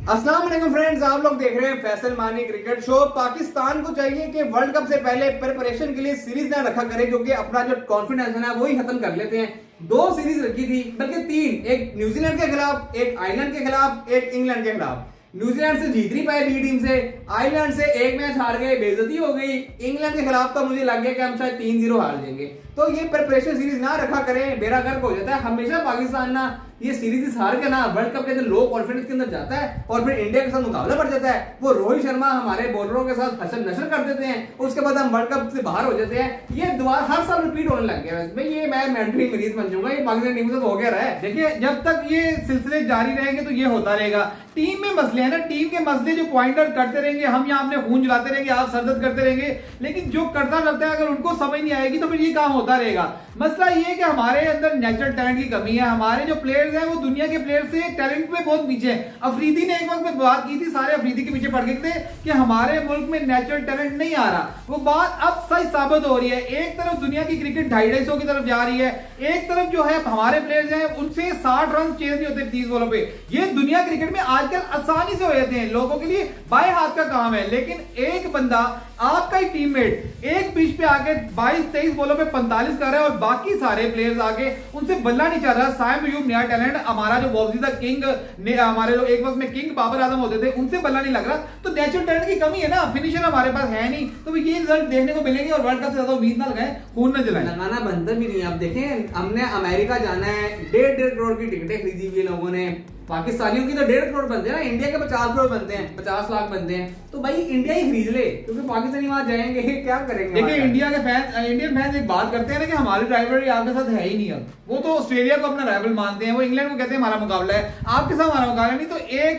अस्सलाम वालेकुम फ्रेंड्स, आप लोग देख रहे हैं फैसल मानी क्रिकेट शो। पाकिस्तान को चाहिए कि वर्ल्ड कप से पहले प्रिपरेशन के लिए सीरीज ना रखा करे, क्योंकि अपना जो कॉन्फिडेंस है ना वही खत्म कर लेते हैं। 2 सीरीज रखी थी, बल्कि 3, एक न्यूजीलैंड के खिलाफ, एक आयरलैंड के खिलाफ, एक इंग्लैंड के खिलाफ। न्यूजीलैंड से जीत नहीं पाए बी टीम से, आयरलैंड से एक मैच हार गए, बेइज्जती हो गई। इंग्लैंड के खिलाफ तो मुझे लग गया कि हम शायद 3-0 हार जाएंगे। तो ये प्रिपरेशन सीरीज ना रखा करें, बेड़ा गर्क हो जाता है। हमेशा पाकिस्तान ना ये सीरीज हार के ना वर्ल्ड कप के अंदर लो कॉन्फिडेंस के अंदर जाता है और फिर इंडिया के साथ मुकाबला पड़ जाता है। वो रोहित शर्मा हमारे बॉलरों के साथ हशर नशर कर देते हैं, उसके बाद हम वर्ल्ड कप से बाहर हो जाते हैं। ये दोबारा हर साल रिपीट होने लग गया है। ये मैं मेंटली मरीज बन जाऊंगा, ये पाकिस्तान टीम से तो हो गया रहा है। देखिए, जब तक ये सिलसिले जारी रहेंगे तो ये होता रहेगा। टीम में मसले हैं ना, टीम के मसले जो पॉइंट आउट करते रहेंगे, हम यहाँ अपने खून जलाते रहेंगे, आप सरदर्द करते रहेंगे, लेकिन जो करता है अगर उनको समझ नहीं आएगी तो फिर ये काम होता रहेगा। मसला ये है कि हमारे अंदर नेचुरल टैलेंट की कमी है। हमारे जो प्लेयर्स हैं वो दुनिया के प्लेयर से टैलेंट में बहुत पीछे हैं। अफरीदी ने एक वक्त में बात की थी, सारे अफरीदी के पीछे पड़ गए थे कि हमारे मुल्क में नेचुरल टैलेंट नहीं आ रहा। वो बात अब सच साबित हो रही है। एक तरफ दुनिया की क्रिकेट 250 की तरफ जा रही है, एक तरफ जो है हमारे प्लेयर्स हैं उनसे 60 रन चेज नहीं होते 30 बॉलों पे। ये दुनिया क्रिकेट में आजकल आसानी से हो जाते हैं, लोगों के लिए बाएं हाथ का काम है। लेकिन एक बंदा, आपका ही टीममेट, एक पिच पे आके 22-23 बॉलों पे 45 कर रहा है और बाकी सारे प्लेयर्स आगे उनसे बल्ला नहीं चल रहा। साइम अयूब नया टैलेंट, हमारा जो बॉक्सिंग किंग, हमारे जो एक वक्त में किंग बाबर आजम होते थे, उनसे बल्ला नहीं लग रहा। तो नेचुरल टैलेंट की कमी है ना, फिनिशर हमारे पास है नहीं। तो ये रिजल्ट देखने को मिलेंगे और वर्ल्ड कप से ज्यादा उम्मीद ना लगाएं, खून न जलाएं। लगाना बनता भी नहीं है। आप देखें, हमने अमेरिका जाना है, 1.5 करोड़ की टिकटें खरीदी हुई लोगों ने। पाकिस्तानियों की तो 1.5 करोड़ बनते हैं ना, इंडिया के 50 करोड़ बनते हैं, 50 लाख बनते हैं। तो भाई इंडिया ही खरीद ले, क्योंकि पाकिस्तानी वहां जाएंगे क्या करेंगे। देखिए, इंडियन फैंस एक बात करते हैं ना कि हमारे ड्राइवर आपके साथ है ही नहीं। अब वो तो ऑस्ट्रेलिया को अपना राइवल मानते हैं, वो इंग्लैंड को कहते हैं हमारा मुकाबला है, आपके साथ हमारा मुकाबला नहीं। तो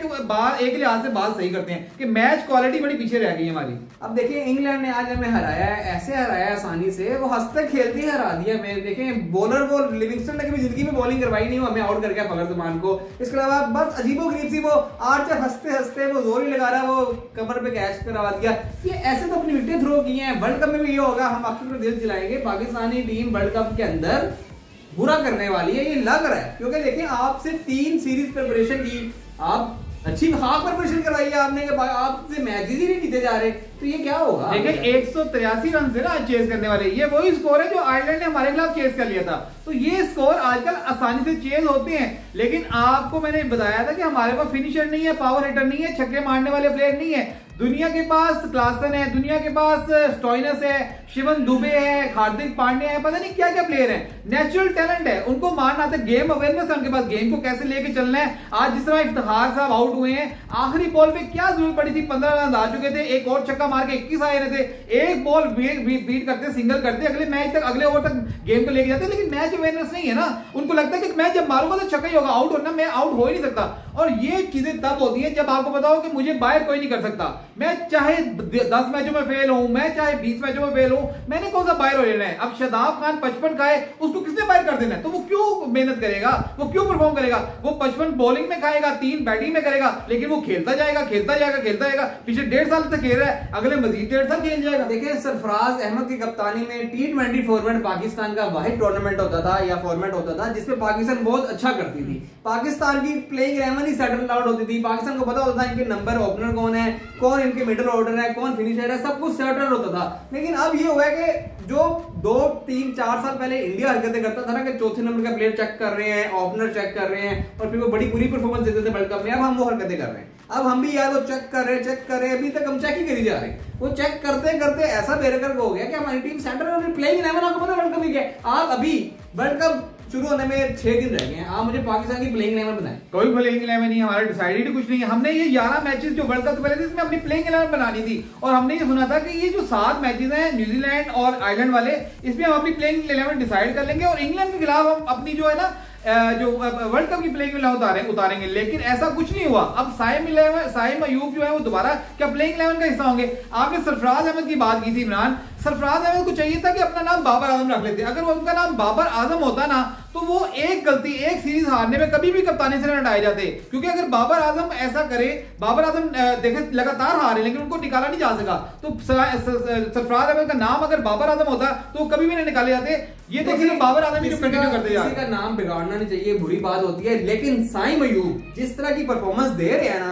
एक लिहाज से बात सही करते हैं कि मैच क्वालिटी बड़ी पीछे रह गई हमारी। अब देखिए, इंग्लैंड ने आज हमें हराया है, ऐसे हराया आसानी से, वो हंसते खेलते ही हरा दिया। मैं देखें, बॉलर वो लिविंगस्टन ने कभी जिंदगी में बॉलिंग करवाई नहीं, हमें आउट करके फखर जमान को। इसके अलावा बस अजीबो गरीब सी वो आर्चर हंसते हंसते वो जोर ही लगा रहा है, वो कमर पे कैच करवा दिया। ये ऐसे तो अपनी विकेट थ्रो की हैं। वर्ल्ड कप में भी ये होगा, हम आपको दिल दिलाएंगे। पाकिस्तानी टीम वर्ल्ड कप के अंदर बुरा करने वाली है, ये लग रहा है। क्योंकि देखिए, आपसे 3 सीरीज प्रिपरेशन की, आप अच्छी खास प्रिपरेशन करवाई है आपने, आपसे मैचेस ही नहीं जीते जा रहे। तो ये क्या होगा? देखिए, 183 रन से ना चेस करने वाले, ये वही स्कोर है जो आयरलैंड ने हमारे खिलाफ चेस कर लिया था। तो ये स्कोर आजकल आसानी से चेस होते हैं, लेकिन आपको मैंने बताया था कि हमारे पास फिनिशर नहीं है, पावर हिटर नहीं है, छक्के मारने वाले प्लेयर नहीं है। दुनिया के पास क्लासन है, दुनिया के पास स्टोइनस है, शिवन दुबे है, हार्दिक पांड्या है, पता नहीं क्या क्या प्लेयर है। नेचुरल टैलेंट है, उनको मारना आता है, गेम अवेयरनेस है उनके पास, गेम को कैसे लेके चलना है। आज जिस तरह इफ्तिखार साहब आउट हुए हैं, आखिरी बॉल पे क्या जरूरत पड़ी थी, 15 रन आ चुके थे, एक और छक्का मार के 21 आए थे। एक बॉल बीट करते, सिंगल करते, अगले मैच तक, अगले ओवर तक गेम को लेके जाते। लेकिन मैच अवेयरनेस नहीं है ना, उनको लगता है कि मैं जब मारूंगा तो छक्का ही होगा, आउट होना, मैं आउट हो ही नहीं सकता। और ये चीजें तब होती है जब आपको पता हो कि मुझे बाहर कोई नहीं कर सकता। मैं चाहे 10 मैचों में फेल हूं, मैं चाहे 20 मैचों में फेल हूं, मैंने कौन सा बाहर हो लेना है। अब शादाब खान 55 खाए, उसको किसने बाहर कर देना है? तो वो क्यों मेहनत करेगा, वो क्यों परफॉर्म करेगा? वो 55 बॉलिंग में खाएगा, 3 बैटिंग में करेगा, लेकिन वो खेलता जाएगा, खेलता जाएगा, खेलता जाएगा। पिछले 1.5 साल तक खेल रहा है, अगले मजीद 1.5 साल खेल जाएगा। देखिए, सरफराज अहमद की कप्तानी में T20 फॉर्मेट पाकिस्तान का वाहिद टूर्नामेंट होता था या फॉर्मेट होता था जिसमें पाकिस्तान बहुत अच्छा करती थी। पाकिस्तान की प्लेइंग 11 ही सेटल आउट होती थी। पाकिस्तान को पता होता था इनके नंबर ओपनर कौन है, कौन इनके मिडिल ऑर्डर है, कौन फिनिशर है, सब कुछ सेटल होता था। लेकिन अब ये हुआ है कि जो 2, 3, 4 साल पहले इंडिया हरकतें करता था ना कि चौथे नंबर का प्लेयर चेक कर रहे हैं, ओपनर चेक कर रहे हैं और फिर वो बड़ी बुरी परफॉर्मेंस देते थे वर्ल्ड कप में, अब हम वो हरकतें कर रहे हैं। अब हम भी यार वो चेक कर रहे हैं, अभी तक हम चेक ही करी जा रहे हैं। वो चेक करते करते ऐसा बेरकर हो गया कि हमारी टीम सेंटर प्लेइंग 11 आपको पता वर्ल्ड कप ही क्या। आप अभी वर्ल्ड कप शुरू होने में 6 दिन रह गए हैं, आप मुझे पाकिस्तान की प्लेइंग 11 बनाए। कोई प्लेइंग 11 नहीं, हमारा डिसाइडेड कुछ नहीं है। हमने ये 11 मैचेस जो वर्ल्ड कप से पहले थे इसमें अपनी प्लेइंग 11 बनानी थी और हमने ये सुना था कि ये जो 7 मैचेस हैं न्यूजीलैंड और आयरलैंड वाले, इसमें हम अपनी प्लेइंग 11 डिसाइड कर लेंगे और इंग्लैंड के खिलाफ हम अपनी जो है ना जो वर्ल्ड कप की प्लेइंग 11 उतारेंगे। लेकिन ऐसा कुछ नहीं हुआ। अब साइम अयूब जो है वो दोबारा क्या प्लेइंग 11 का हिस्सा होंगे? आपने सरफराज अहमद की बात की थी इमरान, सरफराज अहमद को चाहिए था कि अपना नाम बाबर आजम रख लेते। अगर वो उनका नाम बाबर आजम होता ना तो वो एक गलती, एक सीरीज हारने में कभी भी कप्तानी से न हटाए जाते। क्योंकि अगर बाबर आजम ऐसा करे, बाबर आजम देखे लगातार हारे लेकिन उनको निकाला नहीं जा सका, तो सरफराज अहमद का नाम अगर बाबर आजम होता तो वो कभी भी नहीं निकाले जाते। ये देखिए बाबर आजम जो कंटिन्यू करते जा रहे हैं। किसी का नाम बिगाड़ना नहीं चाहिए, बुरी बात होती है, लेकिन साइम अयूब जिस तरह की परफॉर्मेंस दे रहे हैं ना,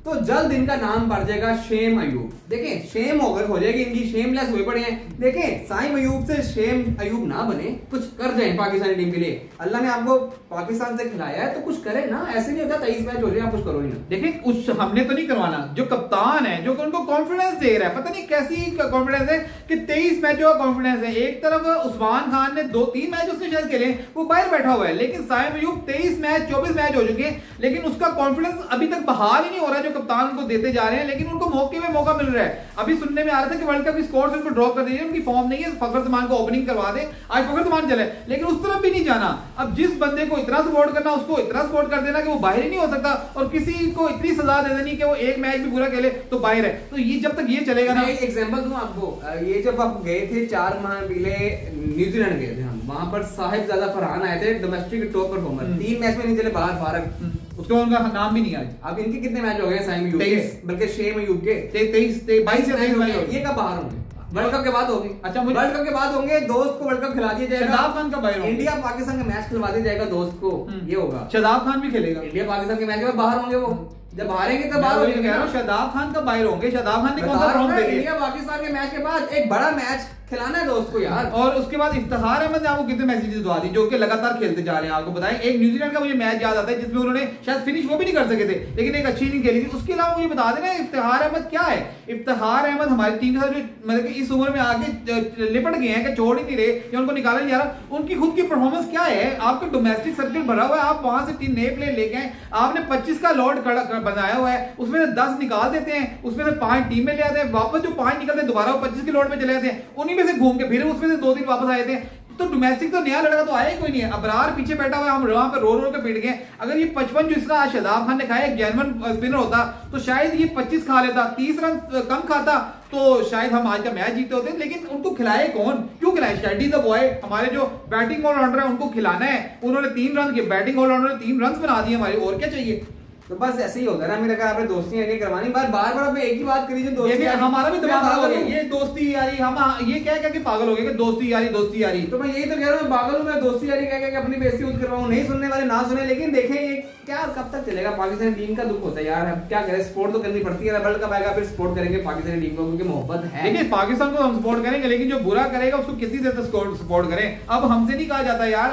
तो जल्द इनका नाम पड़ जाएगा शेम अयूब। देखें शेम हो जाएगी इनकी, शेमलेस हुए पड़े हैं। देखें साइम अयूब से शेम अयूब ना बने, कुछ कर जाए पाकिस्तानी टीम के लिए। अल्लाह ने आपको पाकिस्तान से खिलाया है तो कुछ करे ना, ऐसे नहीं होता 23 मैच हो जाए आप कुछ करो ही ना। देखिए उस हमने तो नहीं करवाना, जो कप्तान है जो उनको कॉन्फिडेंस दे रहा है, पता नहीं कैसी कॉन्फिडेंस है कि 23 मैचों का कॉन्फिडेंस है। एक तरफ उस्मान खान ने 2-3 मैच उसने शायद खेले, वो बाहर बैठा हुआ है, लेकिन साइम अयूब 23 मैच 24 मैच हो चुके हैं, लेकिन उसका कॉन्फिडेंस अभी तक बहाल ही नहीं हो रहा जो कप्तान को देते जा रहे हैं। लेकिन उनको मौके में मौका मिल रहा है। अभी सुनने में आ रहा था कि वर्ल्ड कप की स्कोर से उनको ड्रॉप कर दीजिए, उनकी फॉर्म नहीं है, फखर जमान को ओपनिंग करवा दे, आज फखर जमान चले, लेकिन उस तरफ भी नहीं जाना। अब जिस बंदे को इतना सपोर्ट करना उसको इतना सपोर्ट कर देना कि वो बाहर ही नहीं हो सकता, और किसी को इतनी सजा दे देनी कि वो एक मैच भी पूरा खेले तो बाहर है। तो ये जब तक ये चलेगा ना, एक एग्जांपल दूं आपको, ये जब आप गए थे 4 माह पहले न्यूजीलैंड गए थे हम, वहां पर साहिबजादा फरहान आए थे, डोमेस्टिक टॉप परफॉर्मर, 3 मैच में नहीं चले, बाहर फारग, उसका उनका नाम भी नहीं आज। अब इनके कितने मैच हो गए साइम अयूब के, बल्कि शेम अयूब के 22 से 23 मैच, ये कब बाहर होंगे? वर्ल्ड कप के बाद होगी। अच्छा वर्ल्ड कप के बाद होंगे, दोस्त को वर्ल्ड कप खिला दिया जाएगा, शादाब खान का बाहर, इंडिया पाकिस्तान का मैच खिलवा दिया जाएगा दोस्त को, ये होगा। शादाब खान भी खेलेगा, इंडिया पाकिस्तान के मैच में बाहर होंगे, वो जब हारेंगे तब बाहर होंगे। शादाब खान का बाहर होंगे, शादाब खान ने कौन सा फॉर्म देखा? इंडिया पाकिस्तान के मैच के बाद एक बड़ा मैच खिलाना है दोस्त को यार। और उसके बाद इफ्तिखार अहमद ने आपको कितने मैचेस दुआ दी जो कि लगातार खेलते जा रहे हैं। आपको बताएं, एक न्यूजीलैंड का मुझे मैच याद आता है जिसमें उन्होंने शायद फिनिश वो भी नहीं कर सके थे, लेकिन एक अच्छी इनिंग खेली थी। उसके अलावा मुझे बता देना इफ्तिखार अहमद क्या है। इफ्तिखार अहमद हमारी टीम के साथ जो मतलब कि इस उम्र में आगे लिपट गए हैं कि छोड़ ही नहीं रहे या उनको निकाला नहीं जा रहा, उनकी खुद की परफॉर्मेंस क्या है। आपका डोमेस्टिक सर्किट भरा हुआ है, आप वहां से 3 नए प्लेयर लेके आए, आपने 25 का लॉट बनाया हुआ है, उसमें से 10 निकाल देते हैं, उसमें से 5 टीम में ले आते हैं, वापस जो 5 निकलते हैं दोबारा 25 के लॉट में चले जाते हैं, उन्हीं में से घूम के फिर उसमें से 2 दिन वापस आए थे। तो डोमेस्टिक तो नया लड़का तो आया ही कोई नहीं है। अबरार पीछे बैठा हुआ है, हम वहां पे रो के पीट गए। अगर ये 55 जो इसका शादाब खान ने खाया, एक जेन्युइन स्पिनर होता तो शायद ये 25 खा लेता, 30 रन कम खाता तो शायद हम आज का मैच जीते होते। लेकिन उनको खिलाए कौन, क्यों खिलाए? शेड्डी द बॉय, हमारे जो बैटिंग ऑलराउंडर है उनको खिलाना है। उन्होंने 3 रन के, बैटिंग ऑलराउंडर ने 3 रन बना दिए हमारे, और क्या चाहिए? तो बस ऐसे ही होता है ना, मेरे कहा आपने दोस्ती आगे करवानी, बार बार आप एक ही बात करी जो दोस्ती, हमारा भी दिमाग हो गया, ये दोस्ती यारी, हम ये क्या कि पागल हो गए कि दोस्ती यारी। तो मैं यही तो कह रहा हूँ, मैं पागल हूँ, मैं दोस्ती यारी कह के अपनी बेइज्जती खुद करवाऊं। नहीं सुनने वाले ना सुने, लेकिन देखें ये क्या कब तक चलेगा। पाकिस्तानी टीम का दुख होता है यार, अब क्या करें, सपोर्ट तो करनी पड़ती है। वर्ल्ड कप आएगा फिर सपोर्ट करेंगे पाकिस्तानी टीम को, क्योंकि मोहब्बत है। देखिए पाकिस्तान को हम सपोर्ट करेंगे, लेकिन जो बुरा करेगा उसको किसी देर तक सपोर्ट करें। अब हमसे नहीं कहा जाता यार,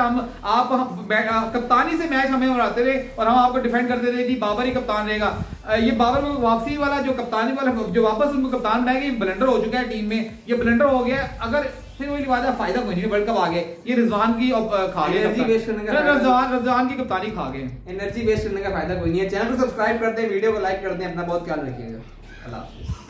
आप कप्तानी से मैच हमें उड़ाते रहे और हम आपको डिफेंड करते रहे कि बाबर ही कप्तान रहेगा। ये बाबर को वापसी वाला जो कप्तानी वाला जो वापस उनको कप्तान बनाएगा, ये ब्लंडर हो चुका है टीम में, ये ब्लंडर हो गया। अगर फिर वही बात है, फायदा कोई नहीं, वर्ल्ड कप आ गए, ये रिजवान की खा गए, एनर्जी वेस्ट करने का, रिजवान की कप्तानी खा गए, एनर्जी वेस्ट करने का फायदा कोई नहीं है। चैनल को सब्सक्राइब करते हैं, वीडियो को लाइक करते हैं, अपना बहुत ख्याल रखिएगा। अल्लाह हाफिज़।